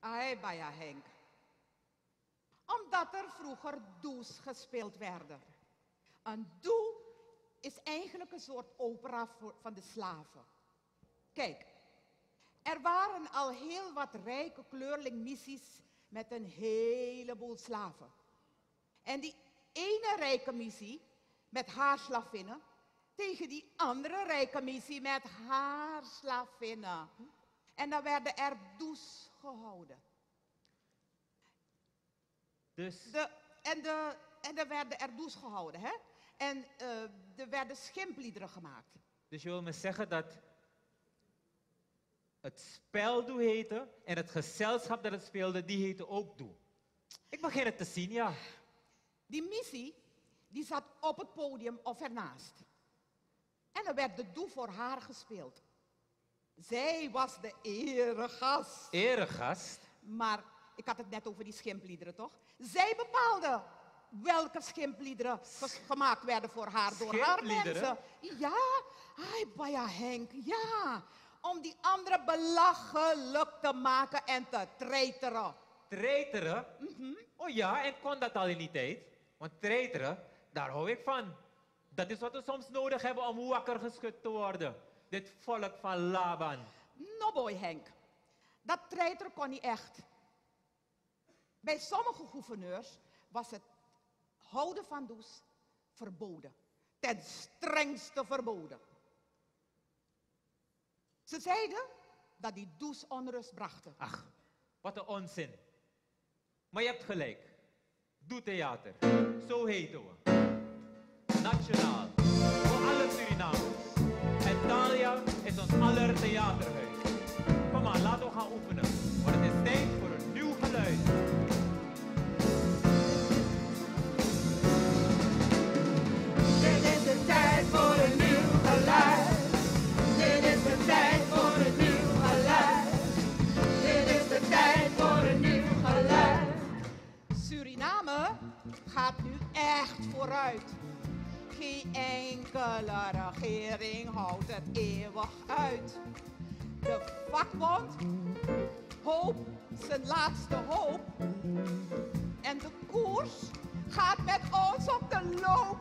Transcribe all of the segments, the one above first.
Ai, Baya Henk. Omdat er vroeger does gespeeld werden. Een doe is eigenlijk een soort opera van de slaven. Kijk, er waren al heel wat rijke kleurlingmissies met een heleboel slaven. En die ene rijke missie met haar slavinnen tegen die andere rijke missie met haar slavinnen. En dan werden er does gehouden. Dus? En er werden er does gehouden, hè? En er werden schimpliederen gemaakt. Dus je wil me zeggen dat het spel doe heette en het gezelschap dat het speelde, die heette ook doe. Ik begin het te zien, ja. Die missie, die zat op het podium of ernaast. En er werd de doe voor haar gespeeld. Zij was de eregast. Eregast? Maar ik had het net over die schimpliederen, toch? Zij bepaalde welke schimpliederen gemaakt werden voor haar door haar mensen. Ja, ai, Baya Henk, ja. Om die anderen belachelijk te maken en te treiteren. Treiteren? Oh ja, en kon dat al in die tijd? Want treiteren, daar hou ik van. Dat is wat we soms nodig hebben om wakker geschud te worden. Dit volk van Laban. No boy Henk, dat treiteren kon niet echt. Bij sommige gouverneurs was het houden van does verboden. Ten strengste verboden. Ze zeiden dat die does onrust brachten. Ach, wat een onzin. Maar je hebt gelijk. Doe theater. Zo heten we. Nationaal. Voor alle Surinamers. En Thalia is ons aller theaterhuis. Kom maar, laten we gaan oefenen. Want het is tijd voor een nieuw geluid. Dit is de tijd voor een nieuw geluid. Dit is de tijd voor een nieuw geluid. Dit is de tijd voor een nieuw geluid. Suriname gaat nu echt vooruit. Geen enkele regering houdt het eeuwig uit. De vakbond hoopt zijn laatste hoop. En de koers gaat met ons op de loop.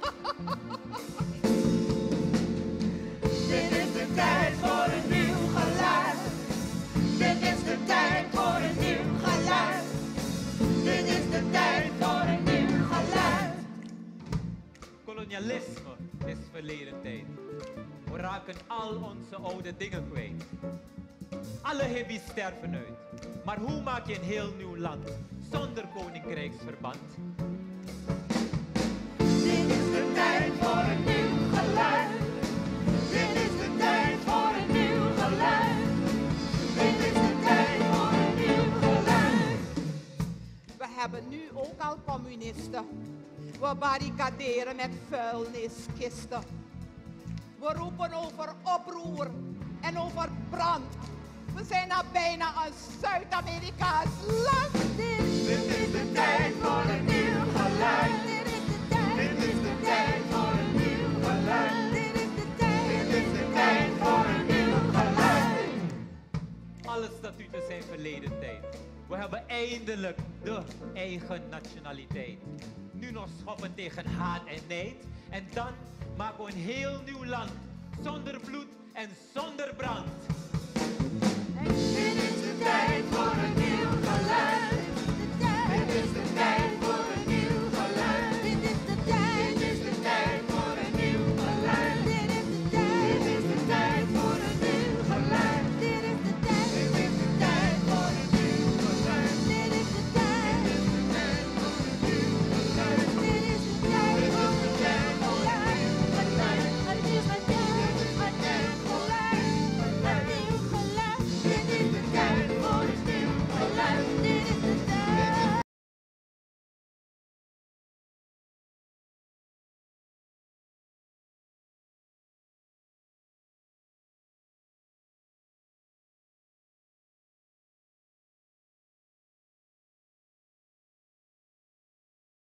Dit is de tijd voor een nieuw geluid. Dit is de tijd voor een nieuw geluid. Dit is de tijd voor een nieuw geluid. Kolonialisme is verleden tijd. We raken al onze oude dingen kwijt. Alle hippies sterven uit. Maar hoe maak je een heel nieuw land zonder koninkrijksverband? Dit is de tijd voor een nieuw geluid. Dit is de tijd voor een nieuw geluid. Dit is de tijd voor een nieuw geluid. We hebben nu ook al communisten. We barricaderen met vuilniskisten. We roepen over oproer en over brand. We zijn al bijna een Zuid-Amerikaans land. Dit is de tijd voor een nieuw geluid. Dit is de tijd. Dit is de tijd voor een nieuw geluid. Dit is de tijd. Dit is de tijd voor een nieuw geluid. Alle statuten zijn verleden tijd. We hebben eindelijk de eigen nationaliteit. Nu nog schoppen tegen haat en nijd. En dan maken we een heel nieuw land. Zonder bloed en zonder brand. Dit is de tijd